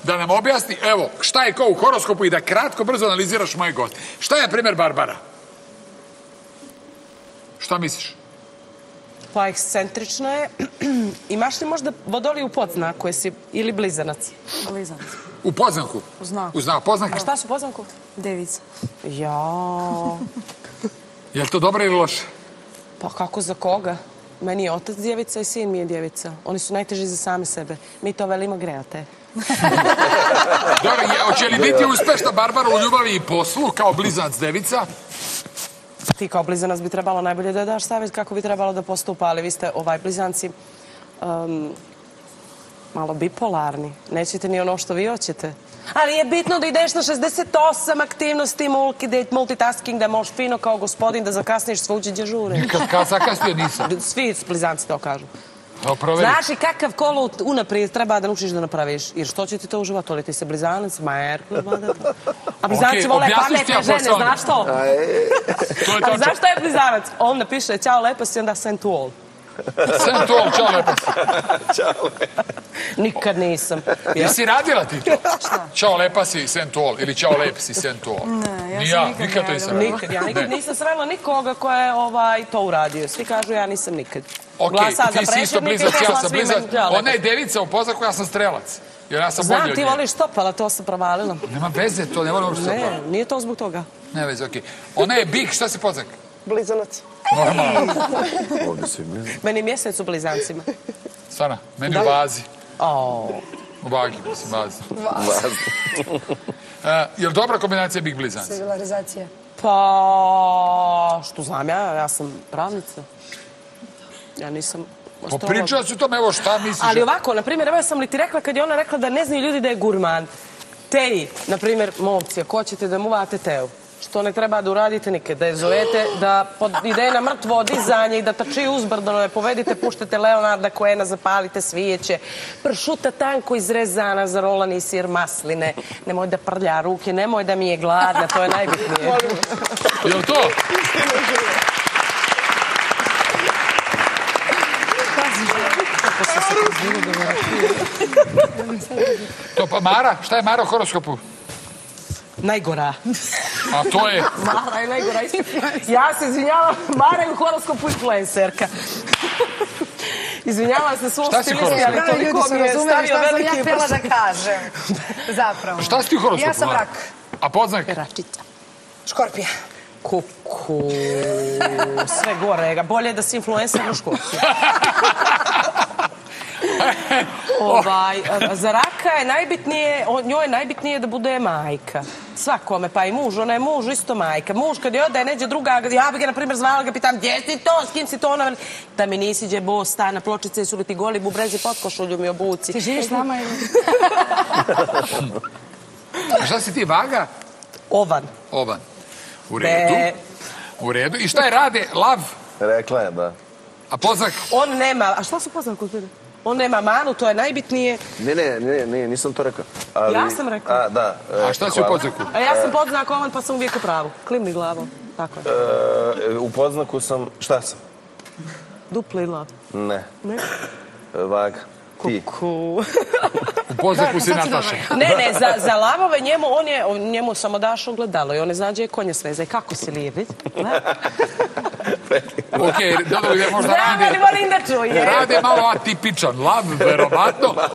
da nam objasni, evo, šta je ko u horoskopu i da kratko, brzo analiziraš moje goste. Šta je primjer Barbara? Šta misliš? Pa ekscentrična je. Imaš li možda vodoliju u podznaku, jesi ili blizanac? Blizanac. U podznaku? U znaku. U znaku, podznaku. A šta su u podznaku? Devica. Jao. Je li to dobro ili loše? Pa kako za koga? Meni je otac djevica i sin mi je djevica. Oni su najteži za same sebe. Mi to velimo grejate. Dobro, hoće li biti uspešna Barbara u ljubavi i poslu kao blizanac devica? Ti kao blizanac bi trebalo najbolje da daš savjet kako bi trebalo da postupa, ali vi ste blizanci malo bipolarni. Nećete ni ono što vi hoćete. Ali je bitno da ideš na 68 aktivnosti, multitasking, da možeš fino kao gospodin da zakasniš svuđe gdje žure. Nikad zakasnio nisam. Svi blizanci to kažu. Znaš i kakav kolo unaprijed treba da naučiš da napraviš? Jer što će ti to u životu? Ali ti se blizanac, a blizanci vole pametne žene, znaš to? Ali znaš što je blizanac? On napiše ćao lepo si, onda send to all. Send to all, ćao lepo si. Nikad nisam. Jesi radila ti to? Ćao lepa si, send to all. Ili ćao lep si, send to all. Ne, ja sam nikad ne radila. Ja nikad nisam srela nikoga ko je to uradio. Svi kažu ja nisam nikad. Ok, ti si isto blizac, ja sam blizac. Ona je devica u podznaku, ja sam strelac. Jer ja sam bolji od nje. Znam, ti voliš stopala, to sam provalila. Nema veze, to ne volim uopšte stopala. Ne, nije to zbog toga. Ne veze, okej. Ona je bik, šta si podznak? Blizanac. Normalno. Meni je mjesec u blizancima. Stvarno, meni u vazi. U vagi, mislim, vazi. Je li dobra kombinacija bik blizanci? Singularizacija. Pa, što znam ja sam pravnica. Ja nisam... Popričala si o tome, evo šta misliš? Ali ovako, na primjer, evo sam li ti rekla kad je ona rekla da ne znaju ljudi da je gurman. Teji, na primjer, momci, ako hoćete da muvate teu, što ne treba da uradite nikad, da je zovete, da ide na mrtvo dizanje i da trči uzbrdo, ne povedite, puštete Leonarda Cohena, zapalite svijeće, pršuta tanko izrezana, zarolani sir masline, nemoj da prlja ruke, nemoj da mi je gladna, to je najbitnije. Je li to? To pa Mara? Šta je Mara u horoskopu? Najgora. A to je? Mara je najgora. Ja se izvinjavam, Mara je u horoskopu influencerka. Izvinjavam se svom stilisti, ali toliko mi je stavio veliki... Šta sam ja htjela da kažem? Zapravo. Šta si ti u horoskopu? Ja sam rak. A podznak? Račica. Škorpija. Kuku. Sve gore. Bolje da si influencer na škorpiju. Za raka je najbitnije, njoj je najbitnije da bude majka. Svakome, pa i muž, ona je muž isto majka. Muž kad je ode neđe druga, ja bi ga na primjer zvala, ga pitam gdje si to, s kim si to, ona da mi nisi gdje bo, sta na pločice, su li ti goli bubrezi pod košulju mi obuci. Ti živiš s nama ili? A šta si ti, Vaga? Ovan. Ovan. U redu. U redu. I šta je rade? Lav? Rekla je, da. A podznak? On nema, a šta su podznak kod mene? On nema manu, to je najbitnije. Ne, nisam to rekao. Ja sam rekao. A, da. A šta si u podznaku? A ja sam podznak ovan, pa sam uvijek u pravu. Klimni glavom. Tako je. U podznaku sam... Šta sam? Dupli lav. Ne. Ne? Vaga. Ti. Kuku. U podznaku si Nataša. Ne, za lavove njemu samo daš ogledalo i on ne zna gdje je konja sveza. I kako si lijep, vidi? Okej, dobro, možda Znam, ali volim da čuje. rade malo atipičan. Lav, verovatno.